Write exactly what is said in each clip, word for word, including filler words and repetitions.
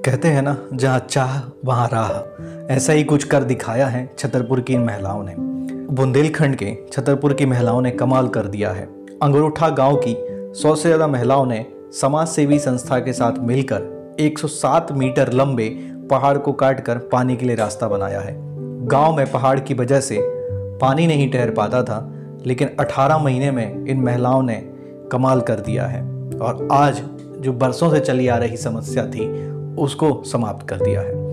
कहते हैं ना, जहाँ चाह वहाँ राह। ऐसा ही कुछ कर दिखाया है छतरपुर की इन महिलाओं ने। बुंदेलखंड के छतरपुर की महिलाओं ने कमाल कर दिया है। अंगरोठा गांव की सौ से ज़्यादा महिलाओं ने समाज सेवी संस्था के साथ मिलकर एक सौ सात मीटर लंबे पहाड़ को काटकर पानी के लिए रास्ता बनाया है। गांव में पहाड़ की वजह से पानी नहीं ठहर पाता था, लेकिन अठारह महीने में इन महिलाओं ने कमाल कर दिया है और आज जो बरसों से चली आ रही समस्या थी उसको समाप्त कर दिया है।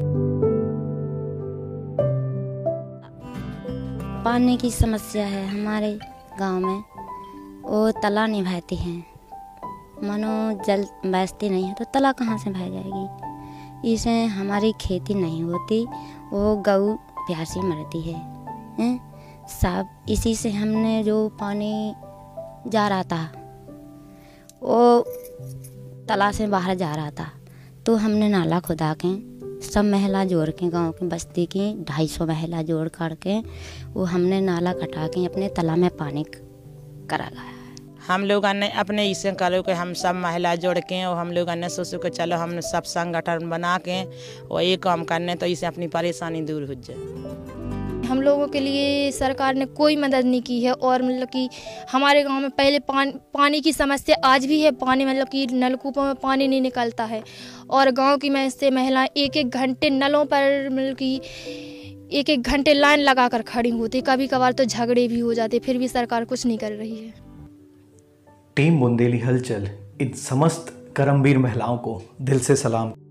पानी की समस्या है हमारे गांव में, वो तला नहीं बहती है। मानो जल बहती नहीं है तो तला कहाँ से बह जाएगी। इससे हमारी खेती नहीं होती, वो गऊ प्यासी मरती है, हैं? सब इसी से हमने जो पानी जा रहा था वो तला से बाहर जा रहा था, तो हमने नाला खुदा के सब महिला जोड़ के गांव की बस्ती की ढाई सौ महिला जोड़ करके वो हमने नाला कटा के अपने तला में पानी करा गया है। हम लोग ने अपने इसे करो कि हम सब महिला जोड़ के और हम लोग ने सोचो कि चलो हम सब संगठन बना के और ये काम करने तो इससे अपनी परेशानी दूर हो जाए। हम लोगों के लिए सरकार ने कोई मदद नहीं की है और मतलब कि हमारे गांव में पहले पानी पानी की समस्या आज भी है। पानी मतलब कि नलकूपों में पानी नहीं निकलता है और गांव की में से महिलाएं एक एक घंटे नलों पर मतलब कि एक एक घंटे लाइन लगा कर खड़ी होती। कभी कभार तो झगड़े भी हो जाते, फिर भी सरकार कुछ नहीं कर रही है। टीम बुंदेली हलचल इन समस्त कर्मवीर महिलाओं को दिल से सलाम।